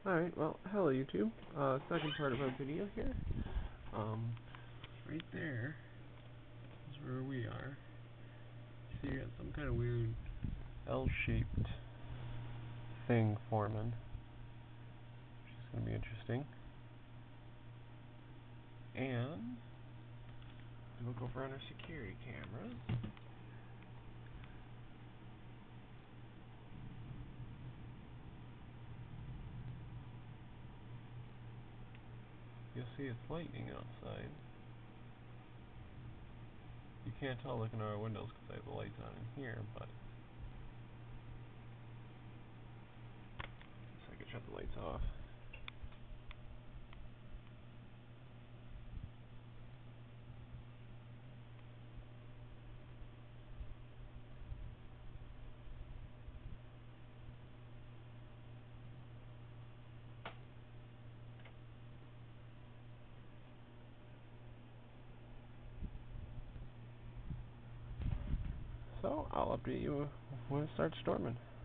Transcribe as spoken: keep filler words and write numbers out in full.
Alright, well, hello YouTube. Uh, second part of our video here. Um, right there is where we are. See, you got some kind of weird L-shaped thing forming, which is going to be interesting. And, look over on our security cameras. You'll see it's lightning outside. You can't tell looking at our windows because I have the lights on in here, but so I can shut the lights off. So, I'll update you when it starts storming.